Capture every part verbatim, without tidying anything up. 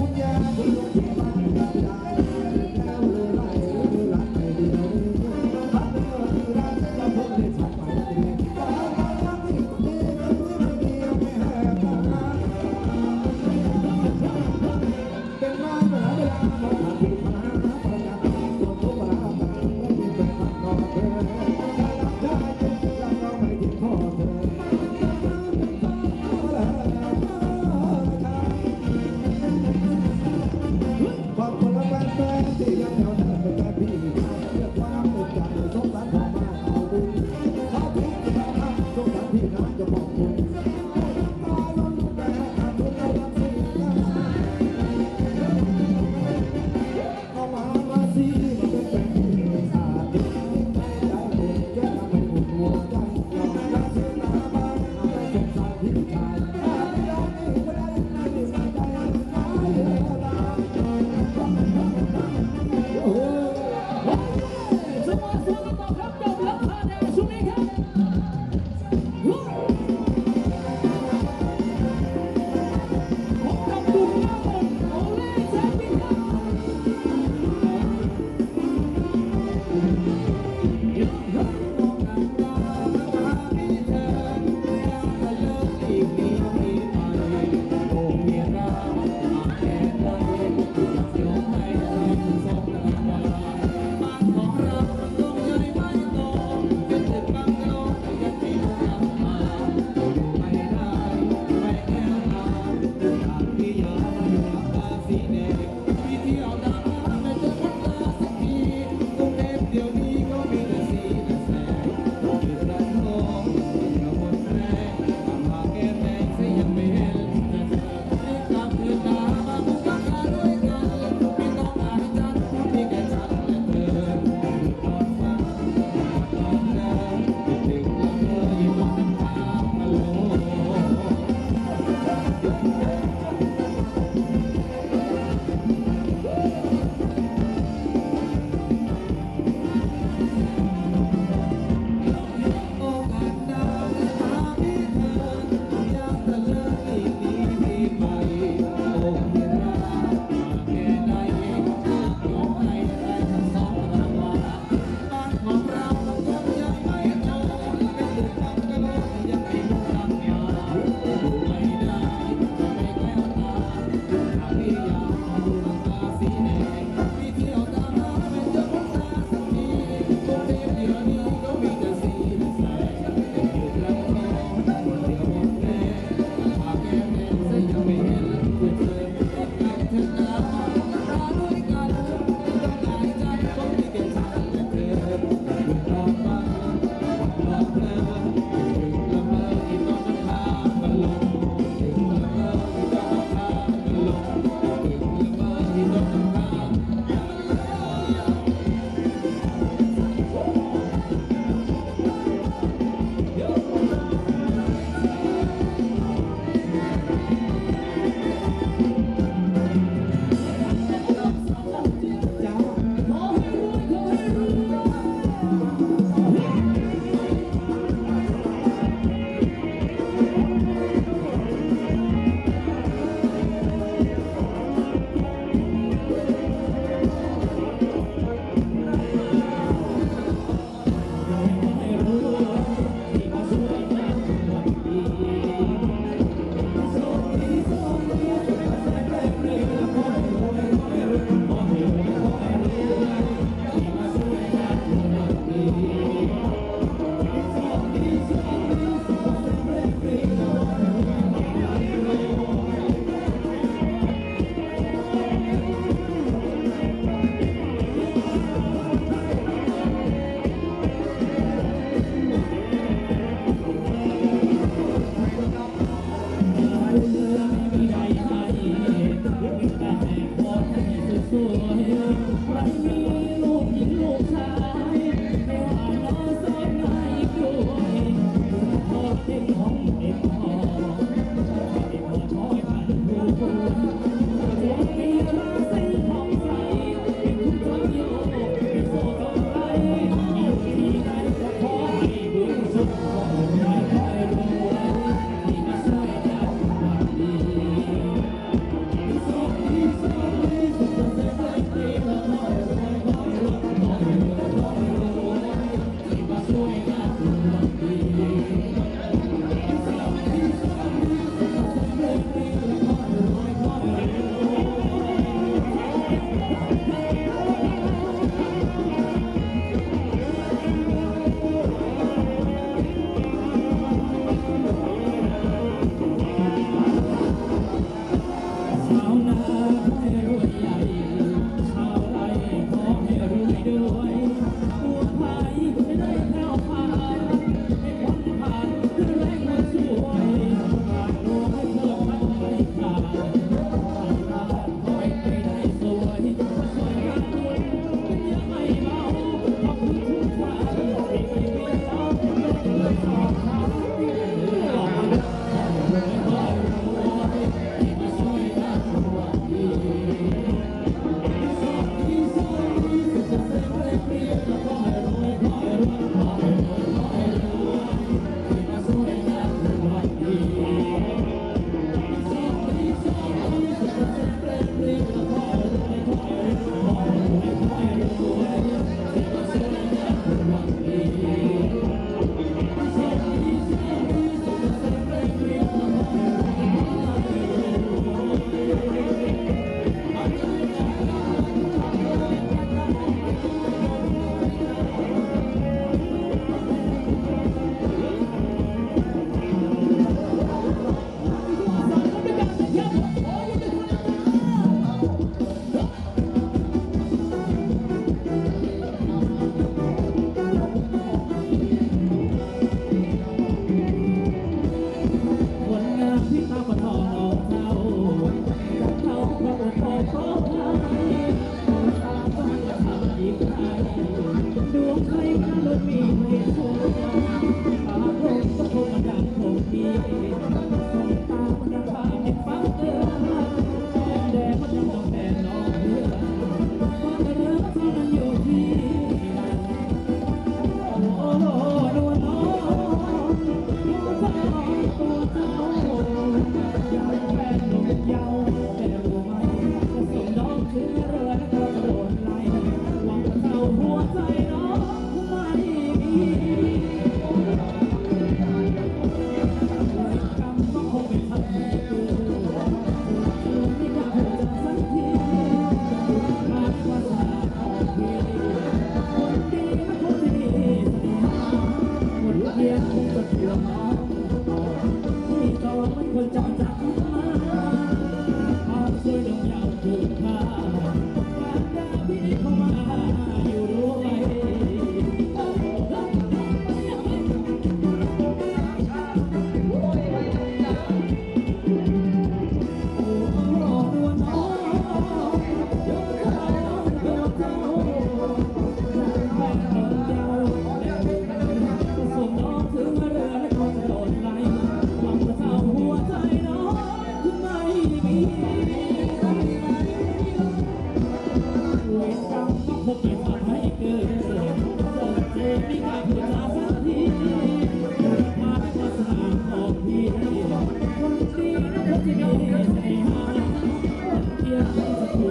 ถึง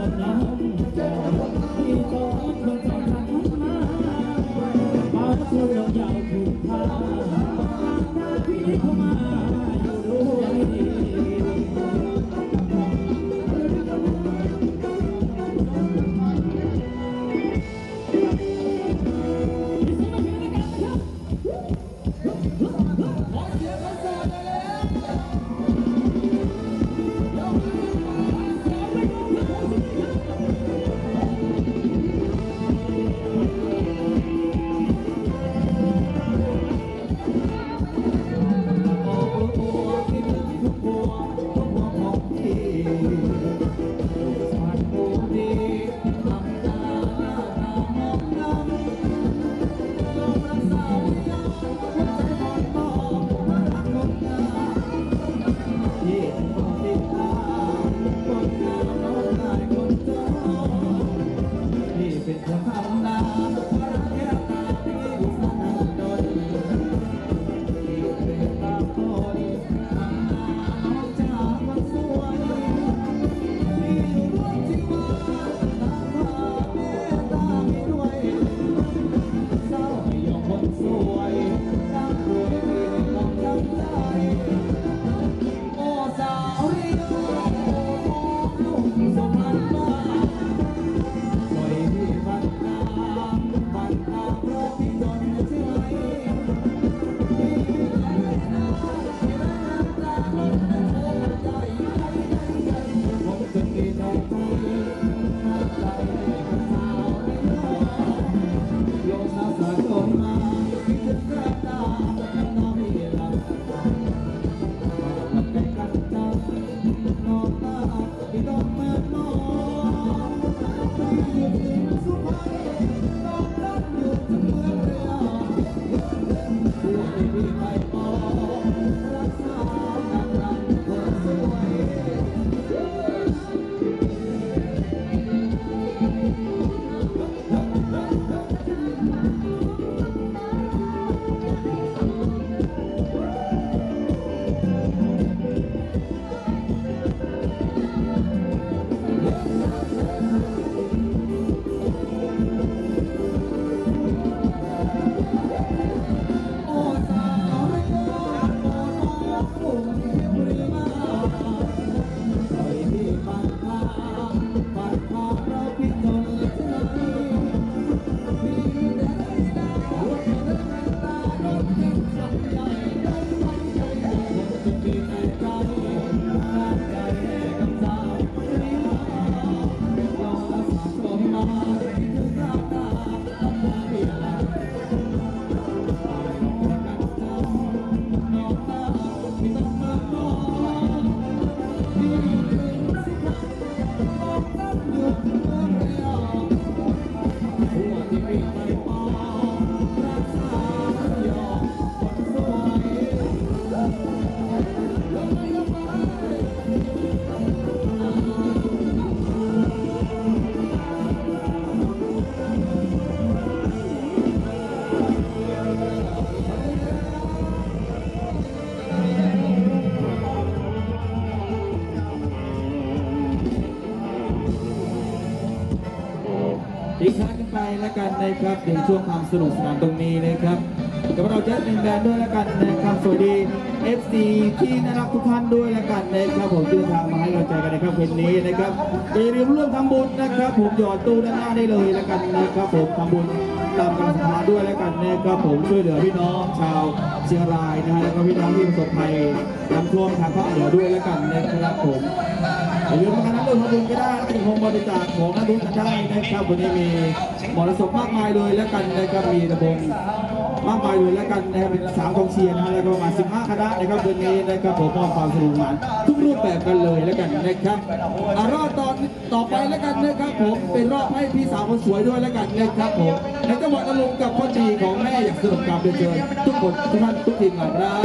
ทิ้งท้ายกันไปแล้วกันนะครับในช่วงความสนุกสนานตรงนี้นะครับกับเราจะเป็นแบนด์ด้วยแล้วกันนะครับสวัสดี เอฟ ซี ที่น่ารักทุกท่านด้วยแล้วกันนะครับผมเดินทางมาให้กำลังใจกันนะครับคืนนี้นะครับอย่าลืมร่วมทำบุญนะครับผมหยอดตู้ด้านหน้าได้เลยแล้วกันนะครับผมทำบุญตามกำลังศรัทธาด้วยแล้วกันนะครับผมช่วยเหลือพี่น้องชาวเชียงรายนะฮะแล้วก็พี่น้องที่ประสบภัยน้ำท่วมทางภาคเหนือด้วยแล้วกันนะครับผมอย่าลืมมานั้นร่วมทำบุญก็ได้แล้วก็ยังคงบริจาคของนั้นรู้กันได้นะครับวันนี้มีมรสพมากมายเลยแล้วกันนะครับมีระบบมากมายเลยแล้วกันนะครับเป็นสามกองเชียร์นะฮะแล้วก็ประมาณสิบห้าคณะนะครับเดือนนี้นะครับผมมอบความสนุกสนานทุกรูปแบบกันเลยแล้วกันนะครับรอบต่อต่อไปแล้วกันนะครับผมเป็นรอบให้พี่สาวคนสวยด้วยแล้วกันนะครับผมในจังหวัดตะลุงกับคนดีของแม่อยากสนุกกับเดินเชิญทุกคนทุกท่านทุกทีมงานครับ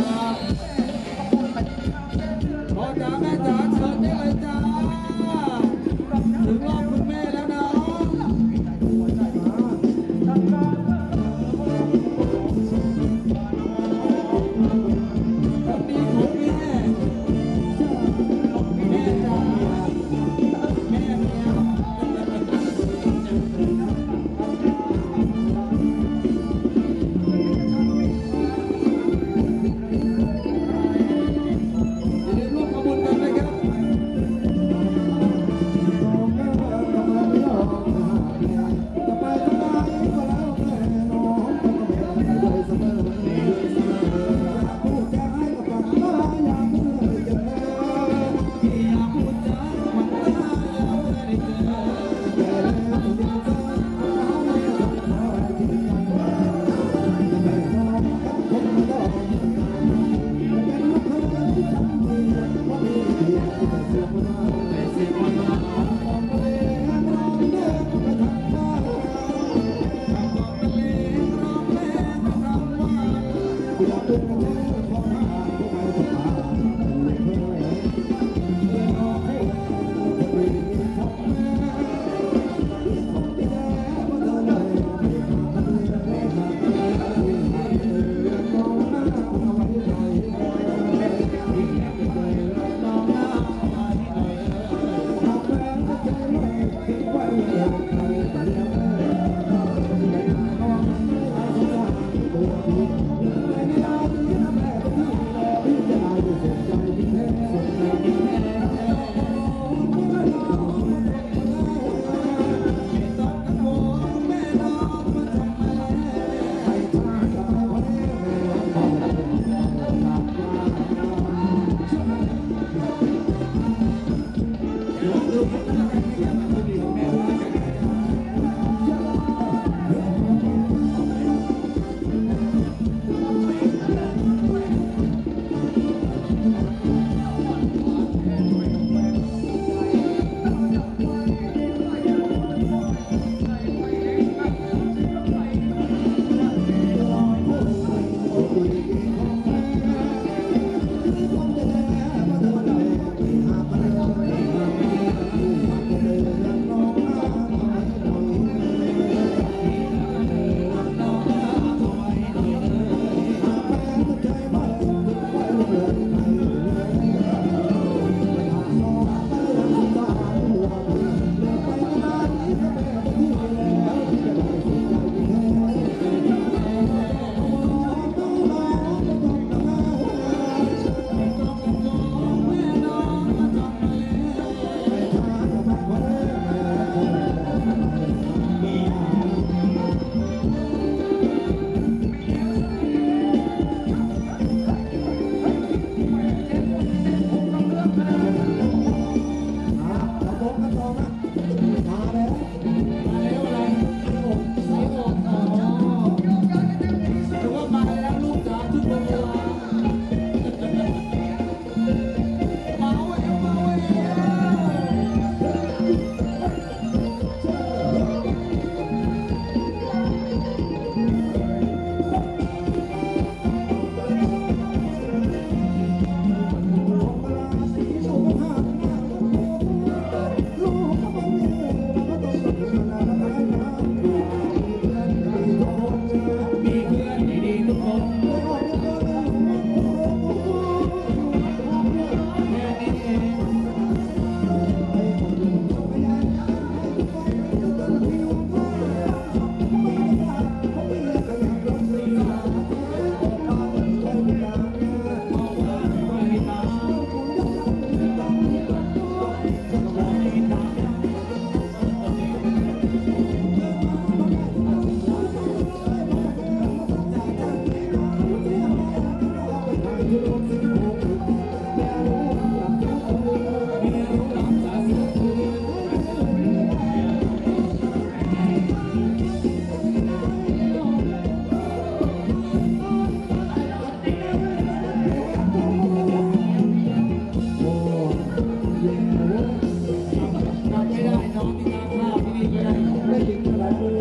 พ่อจ๋าแม่จ๋าเชิญได้เลยจ้าถึงรอบคุณแม่แล้วนะแก็ได้ไม่ถึงขนาดเลย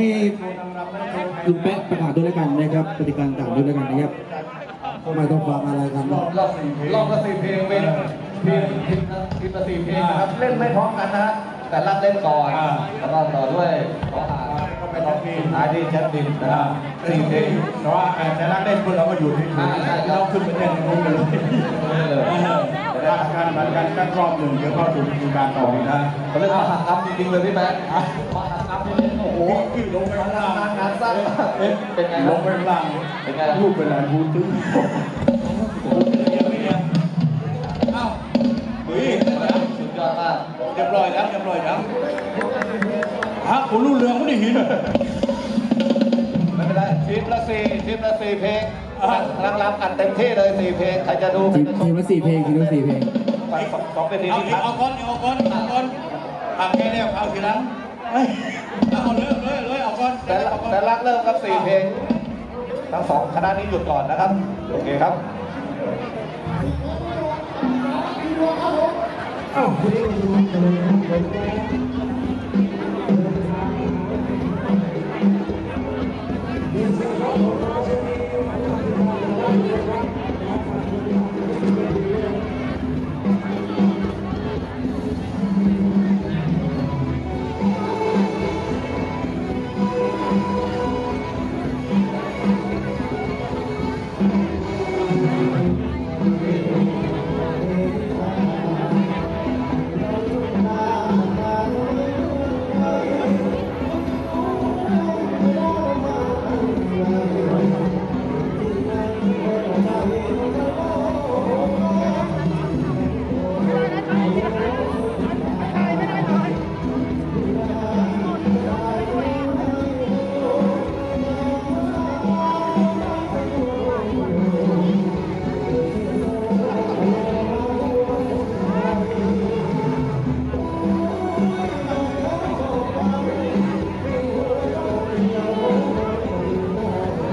ลุงแป๊ะประกาศด้วยแล้วกันนะครับปฏิการต่างด้วยแล้วกันนะครับไม่ต้องฟังอะไรกันรอบรอบสี่เพลงรอบละสี่เพลงเป็นเพลงทีมทีมละสี่เพลงนะครับเล่นไม่พร้อมกันนะฮะแต่รับเล่นก่อนแล้วก็ต่อด้วยขอหาก็ไม่ต้องมีอาดีแชทดินนะครับสี่เพลงแต่ว่าแต่รับเล่นพวกเราก็อยู่ที่เราขึ้นไปเล่นในวงกันเลยรักกันรักกันกันรอบหนึ่งเดี๋ยวเข้าสู่ดูการต่อนะเขาเล่นมาหักครับจริงๆเลยพี่แป๊ะมาหักครับนี่โอ้โหขึ้นลงไปข้างล่างงานสร้างเป็นไงลงไปข้างล่างเป็นไงพูดเป็นอะไรพูดตึ้งเอ้าเฮ้ยสุดยอดมากเรียบร้อยแล้วเรียบร้อยแล้วฮะผมรู้เรื่องไม่ได้หินไม่เป็นไรทีมละสี่ทีมละสี่เพลงรังรับกันเต็มที่เลยสี่เพลงใครจะดูใครจะชมทีมละสี่เพลงทีมละสี่เพลงสองเป็นทีมที่เอาก้อนเอาก้อนเอาก้อนทำแค่เนี้ยเอาทีหลังเอาเลยเลยเลยเอาก้อนแต่รักเริ่มกับสี่เพลงทั้งสองคณะนี้หยุดก่อนนะครับโอเคครับอ้าว